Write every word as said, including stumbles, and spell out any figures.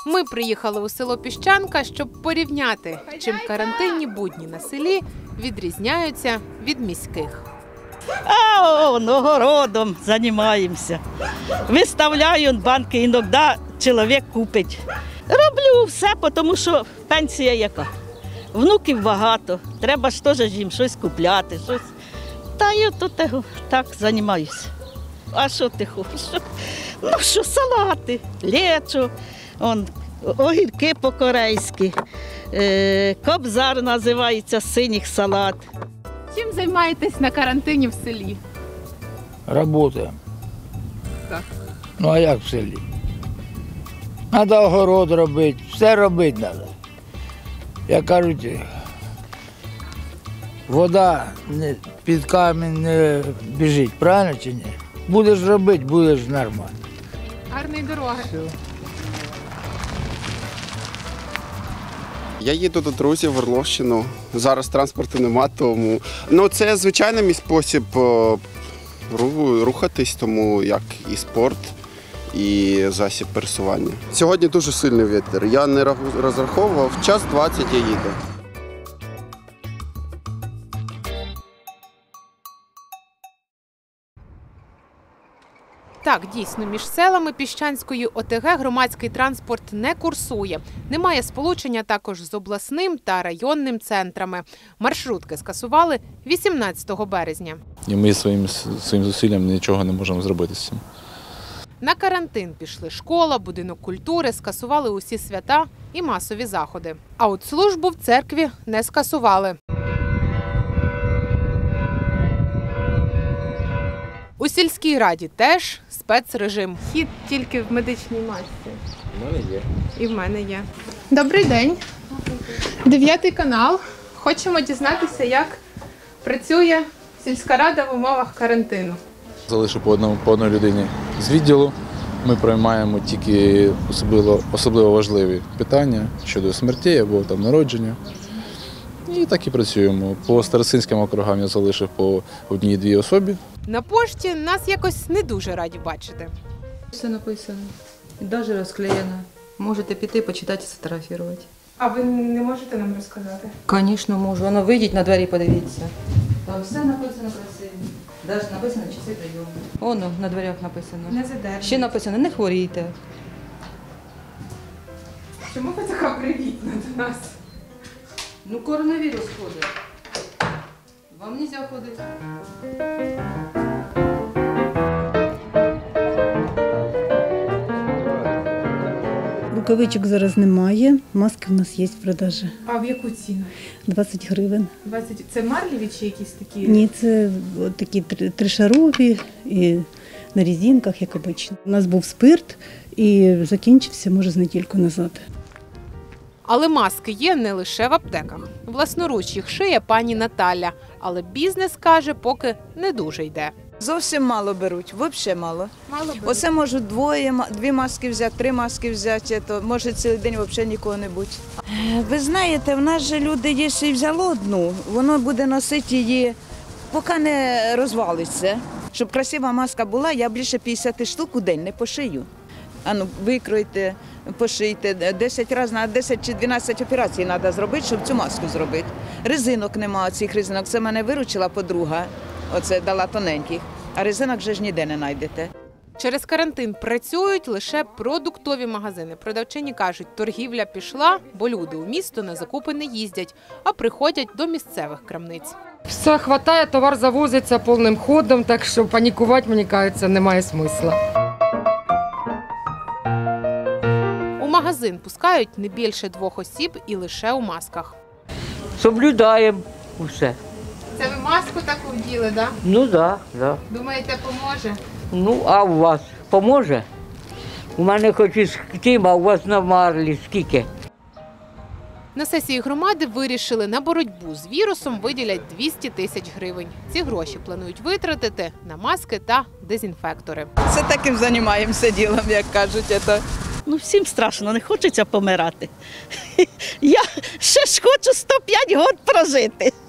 Ми приїхали у село Піщанка, щоб порівняти, чим карантинні будні на селі відрізняються від міських. А он, огородом займаємося. Виставляю банки, іноді чоловік купить. Роблю все, тому що пенсія яка. Внуків багато, треба ж теж їм щось купляти. Щось. Та я тут так займаюся. А що ти хочеш? Ну що, салати, лечо, он, огірки по-корейськи, е, кобзар називається, синіх салат. Чим займаєтесь на карантині в селі? Работаємо. Так. Ну а як в селі? Треба огород робити, все робити треба. Як кажуть, вода не, під камінь не біжить, правильно чи ні? Будеш робити, будеш нормально. Гарної дороги. Все. Я їду до друзів в Орловщину. Зараз транспорту нема, тому ну, це звичайний мій спосіб о, рухатись, тому як і спорт, і засіб пересування. Сьогодні дуже сильний вітер. Я не розраховував, час двадцять я їду. Так, дійсно, між селами Піщанської ОТГ громадський транспорт не курсує. Немає сполучення також з обласним та районним центрами. Маршрутки скасували вісімнадцятого березня. І ми своїм, своїм зусиллям нічого не можемо зробити з цим. На карантин пішли школа, будинок культури, скасували усі свята і масові заходи. А от службу в церкві не скасували. У сільській раді теж спецрежим. Хід тільки в медичній масці. У мене є. І в мене є. Добрий день. Дев'ятий канал. Хочемо дізнатися, як працює сільська рада в умовах карантину. Залишу по одному по одній людині з відділу. Ми приймаємо тільки особливо, особливо важливі питання щодо смертей або там народження. І так і працюємо. По старостинським округам я залишив по одній-дві особі. На пошті нас якось не дуже раді бачити. Все написано. І навіть розклеєно. Можете піти, почитати і сфотографувати. А ви не можете нам розказати? Звісно, можу. Воно вийдіть на двері, подивіться. Там все написано красиво. Навіть написано часи прийому. Воно на дверях написано. Не задержуйте. Ще написано, не хворійте. Чому ви така привітна до нас? Ну, коронавірус ходить. Вам не можна ходити. Рукавичок зараз немає, маски в нас є в продажі. А в яку ціну? двадцять гривень. двадцять. Це марлеві чи якісь такі? Ні, це от такі три- тришарові і на резинках, як обично. У нас був спирт і закінчився, може, з недільку назад. Але маски є не лише в аптеках. Власноруч їх шиє пані Наталя. Але бізнес, каже, поки не дуже йде. Зовсім мало беруть, взагалі мало. Мало беруть. Оце можуть двоє, дві маски взяти, три маски взяти, то може цілий день взагалі нікого не бути. Ви знаєте, в нас же люди, якщо і взяло одну, воно буде носити її, поки не розвалиться. Щоб красива маска була, я більше п'ятдесят штук у день не пошию. Ану, викройте, пошийте, десять разів на десять чи дванадцять операцій треба зробити, щоб цю маску зробити. Резинок немає, цих резинок. Це мене виручила подруга, оце дала тоненьких, а резинок вже ж ніде не знайдете. Через карантин працюють лише продуктові магазини. Продавчині кажуть, торгівля пішла, бо люди у місто на закупи не їздять, а приходять до місцевих крамниць. Все хватає, товар завозиться повним ходом, так що панікувати, мені кажеться, немає смисла. У магазин пускають не більше двох осіб і лише у масках. Соблюдаємо усе. Це ви маску таку вділи, так? Да? Ну так, да, да. Думаєте, поможе? Ну, а у вас поможе? У мене хоч і з тим, а у вас на марлі скільки? На сесії громади вирішили, на боротьбу з вірусом виділять двісті тисяч гривень. Ці гроші планують витратити на маски та дезінфектори. Це таким займаємося ділом, як кажуть. Це. Ну, всім страшно, не хочеться помирати. Я ще ж хочу сто п'ять років прожити.